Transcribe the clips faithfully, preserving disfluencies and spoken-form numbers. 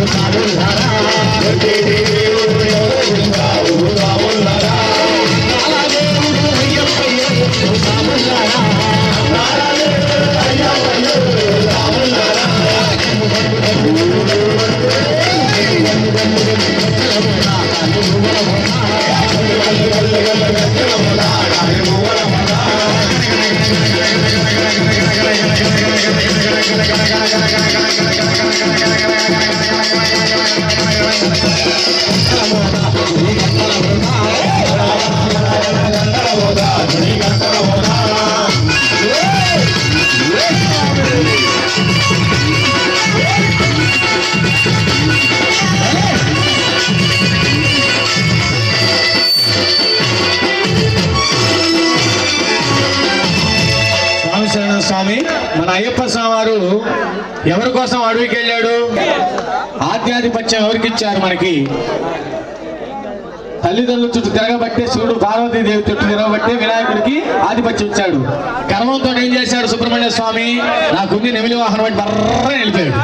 స్వామి మన అయ్యప్ప స్వామి వారు ఎవరి కోసం అడవికి వెళ్ళాడు? ఆధ్యాధిపత్యం ఎవరికి ఇచ్చారు? మనకి తల్లిదండ్రుల చుట్టూ తిరగబట్టే శివుడు పార్వతీదేవి చుట్టూ తిరగబట్టే వినాయకుడికి ఆధిపత్యం ఇచ్చాడు. గర్వంతో ఏం చేశాడు సుబ్రహ్మణ్య స్వామి? నాకుంది నెమిలి వాహనం బట్టి బర్ర వెళ్ళిపోయాడు.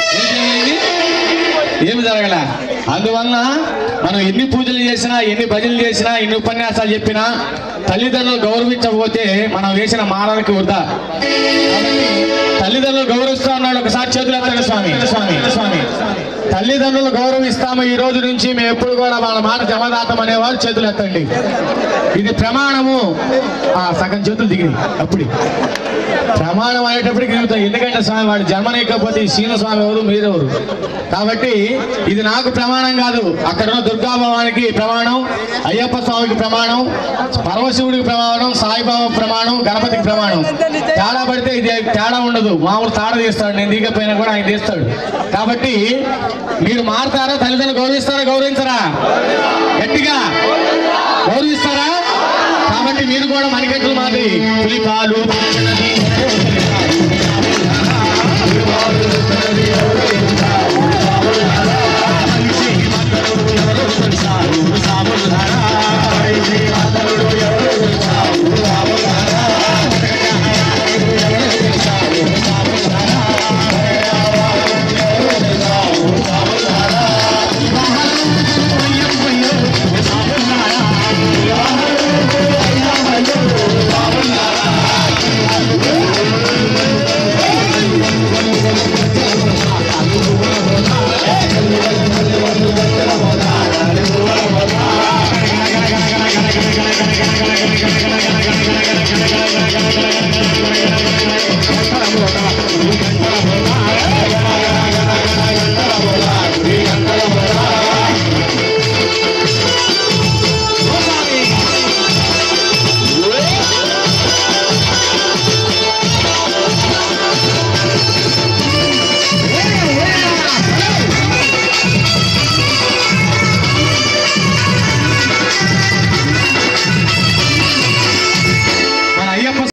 ఏమి జరగల. అందువలన మనం ఎన్ని పూజలు చేసినా, ఎన్ని భజనలు చేసినా, ఎన్ని ఉపన్యాసాలు చెప్పినా తల్లిదండ్రులు గౌరవించకపోతే మనం వేసిన మానవునికి వృధా. తల్లిదండ్రులు గౌరవిస్తా ఉన్నాడు. ఒకసారి చేతులు ఎత్తండి స్వామి. స్వామి స్వామి తల్లిదండ్రులు గౌరవిస్తాము. ఈ రోజు నుంచి మేము ఎప్పుడు కూడా వాళ్ళ మాట జమదాతం అనేవాళ్ళు చేతులు ఎత్తండి. ఇది ప్రమాణము. ఆ సగం చేతులు దిగి అప్పుడు ప్రమాణం అనేటప్పటికి దిగుతాయి. ఎందుకంటే స్వామి వాడు జన్మనేకపోతే ఈ శ్రీను స్వామి ఎవరు, మీరెవరు? కాబట్టి ఇది నాకు ప్రమాణం కాదు, అక్కడ ఉన్న దుర్గాభవానికి ప్రమాణం, అయ్యప్ప స్వామికి ప్రమాణం, పరమశివుడికి ప్రమాణం, సాయిబాబా ప్రమాణం, గణపతికి ప్రమాణం. తేడా పడితే ఇది తేడా ఉండదు. మామూలు తాడ తీస్తాడు, నేను దిగపోయినా కూడా ఆయన తీస్తాడు. కాబట్టి మీరు మారుతారా? తల్లిదండ్రులు గౌరవిస్తారా? గౌరవించరా? గట్టిగా గౌరవిస్తారా? కాబట్టి మీరు కూడా మణికంఠులు మాది పులిపాలు